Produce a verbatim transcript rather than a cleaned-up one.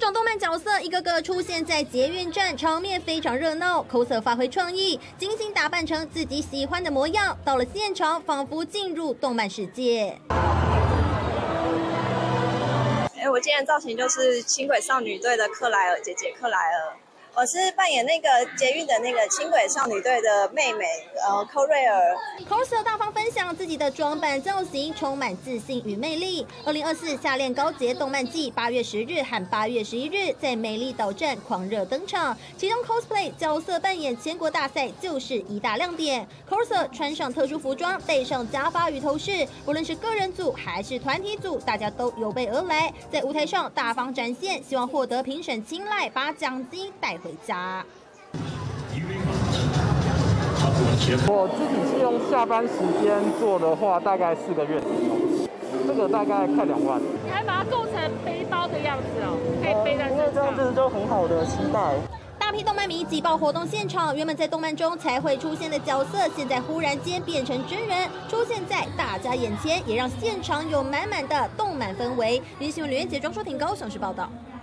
种动漫角色一个个出现在捷运站，场面非常热闹。coser 发挥创意，精心打扮成自己喜欢的模样，到了现场仿佛进入动漫世界。 哎，我今天的造型就是轻轨少女队的克莱尔姐姐克莱尔。 我是扮演那个捷运的那个轻轨少女队的妹妹，呃，寇瑞尔。 coser 大方分享自己的装扮造型，充满自信与魅力。二零二四夏恋高捷动漫季八月十日和八月十一日在美丽岛站狂热登场，其中 cosplay 角色扮演全国大赛就是一大亮点。coser 穿上特殊服装，戴上假发与头饰，不论是个人组还是团体组，大家都有备而来，在舞台上大方展现，希望获得评审青睐，把奖金带回家。 我自己是用下班时间做的话，大概四个月，这个大概快两万。 你还把它构成背包的样子哦，可以背在身上。 这样子就很好的期待。 大批动漫迷挤爆活动现场，原本在动漫中才会出现的角色，现在忽然间变成真人，出现在大家眼前，也让现场有满满的动漫氛围。联新闻刘彦杰、庄淑婷高雄市报道。